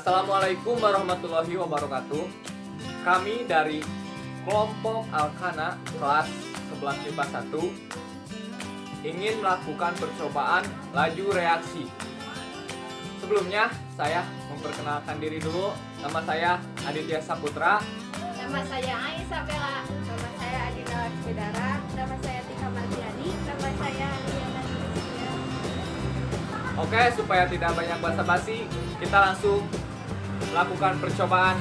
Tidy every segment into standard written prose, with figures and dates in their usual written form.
Assalamualaikum warahmatullahi wabarakatuh. Kami dari kelompok Alkana kelas 11 IPA 1 ingin melakukan percobaan laju reaksi. Sebelumnya saya memperkenalkan diri dulu. Nama saya Aditya Saputra. Nama saya Aisabella. Nama saya Adina Laksmidara. Nama saya Tika Martiani. Nama saya Diana Nurisya. Oke, supaya tidak banyak basa-basi, kita langsung melakukan percobaan.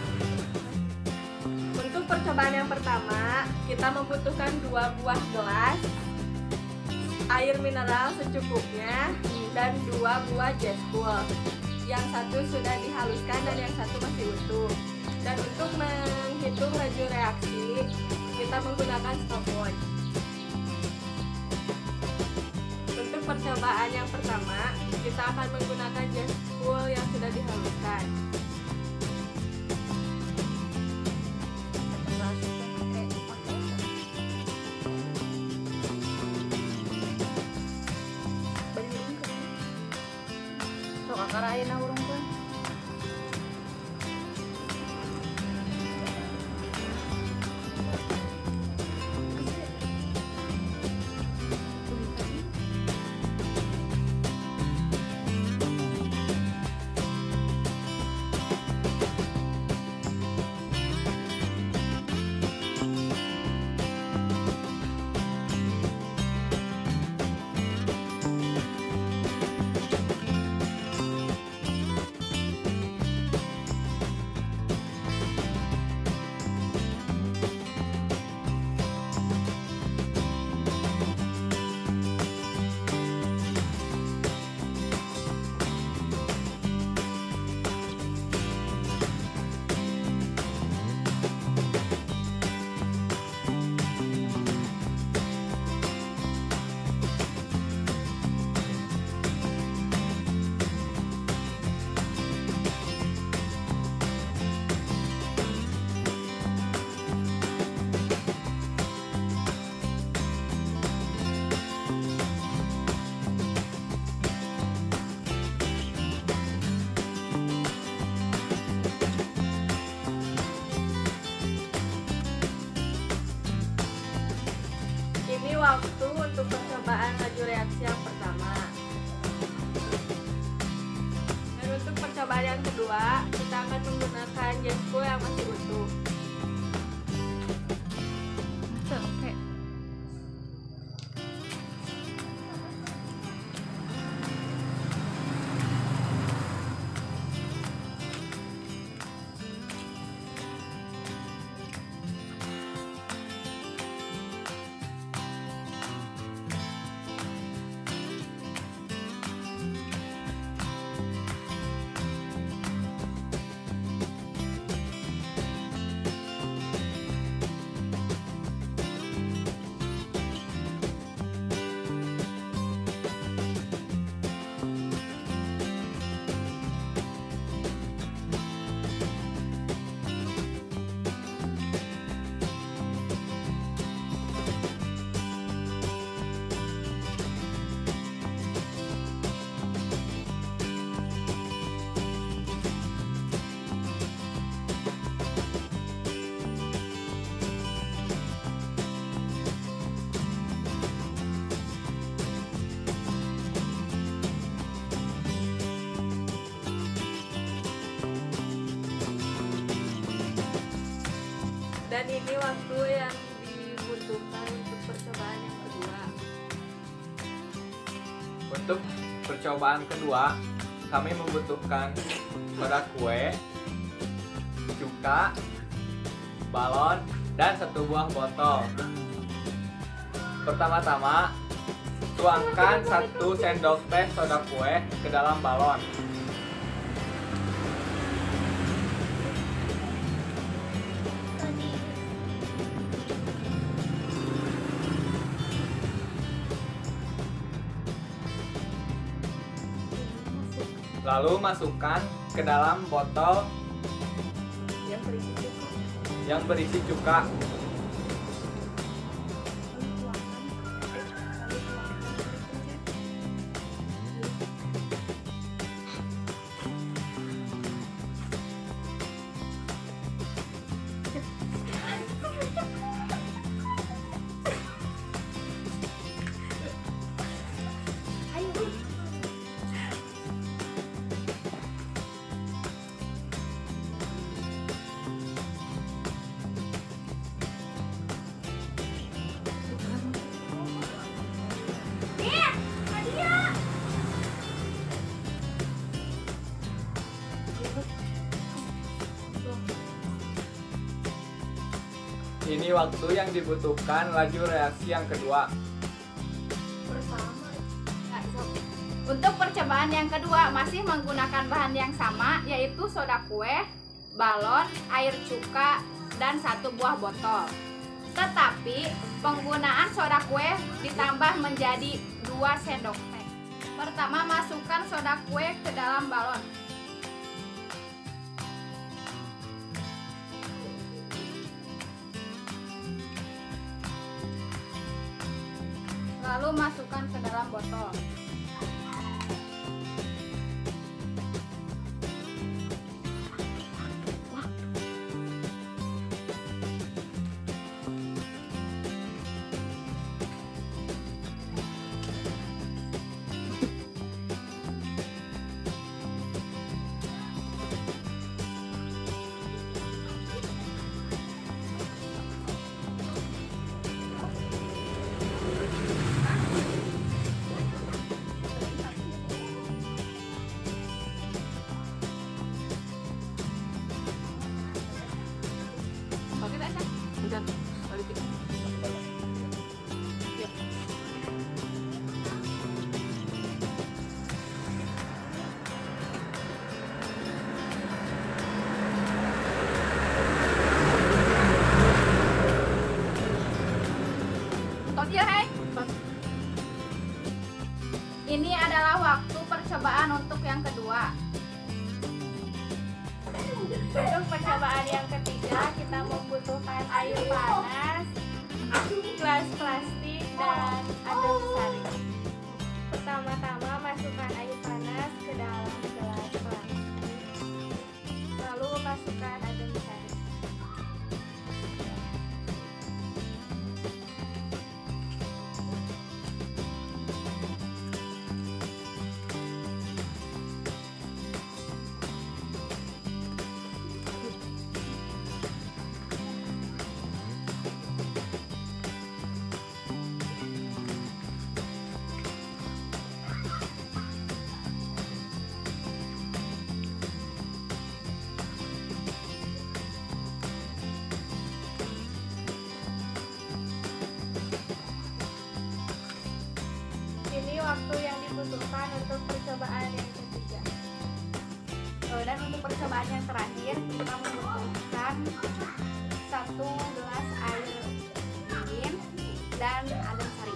Untuk percobaan yang pertama, kita membutuhkan 2 buah gelas, air mineral secukupnya, dan 2 buah jespul. Yang satu sudah dihaluskan dan yang satu masih utuh. Dan untuk menghitung laju reaksi, kita menggunakan stopwatch. Untuk percobaan yang pertama, kita akan menggunakan jespul yang sudah dihaluskan. Kakarain urung pun. Ini waktu untuk percobaan laju reaksi yang pertama. Dan untuk percobaan yang kedua, kita akan menggunakan jespul yang masih utuh. Oke. Dan ini waktu yang dibutuhkan untuk percobaan yang kedua. Untuk percobaan kedua, kami membutuhkan beras kue, cuka, balon, dan 1 buah botol. Pertama-tama, tuangkan 1 sendok teh soda kue ke dalam balon. Lalu masukkan ke dalam botol yang berisi cuka. Ini waktu yang dibutuhkan laju reaksi yang kedua. Untuk percobaan yang kedua masih menggunakan bahan yang sama, yaitu soda kue, balon, air cuka, dan 1 buah botol. Tetapi penggunaan soda kue ditambah menjadi 2 sendok teh. Pertama, masukkan soda kue ke dalam balon. Lalu masukkan ke dalam botol. Udah, balikin. Yuk. Ini adalah waktu percobaan untuk yang kedua. Untuk percobaan yang ketiga, kita membutuhkan air panas, gelas plastik, dan adem sari. Pertama-tama masukkan air panas ke dalam gelas plastik, lalu masukkan adem sari. Ini waktu yang dibutuhkan untuk percobaan yang ketiga. Dan untuk percobaan yang terakhir kita membutuhkan 1 gelas air dingin dan adem sari.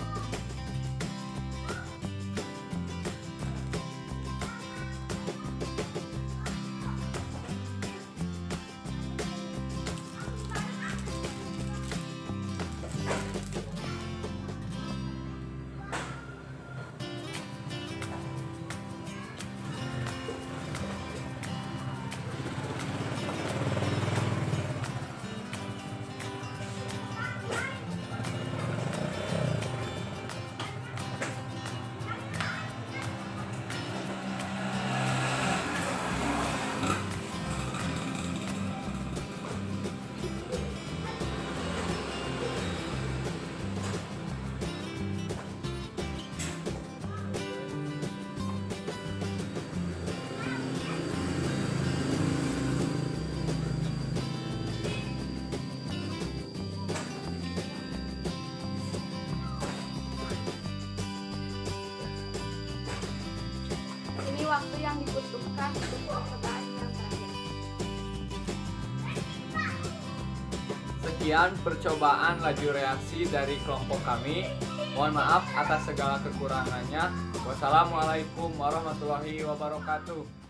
Ini waktu yang dibutuhkan untuk percobaan yang terakhir. Sekian percobaan laju reaksi dari kelompok kami. Mohon maaf atas segala kekurangannya. Wassalamualaikum warahmatullahi wabarakatuh.